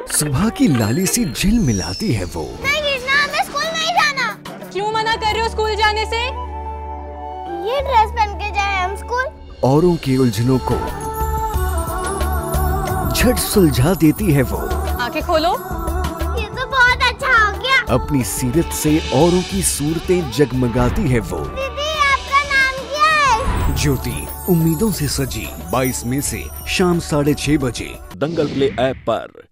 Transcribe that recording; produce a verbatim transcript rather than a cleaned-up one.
सुबह की लाली सी झिल मिलाती है वो। नहीं कृष्णा, हमें स्कूल नहीं जाना। क्यों मना कर रहे हो स्कूल जाने से? ये ड्रेस पहन के जाए हम स्कूल। औरों की उलझनों को झट सुलझा देती है वो। आंखें खोलो। ये तो बहुत अच्छा हो गया। अपनी सीरत से औरों की सूरतें जगमगाती है वो। दीदी, आपका नाम क्या है? ज्योति उम्मीदों से सजी बाईस मई से शाम साढ़े छह बजे दंगल प्ले ऐप पर।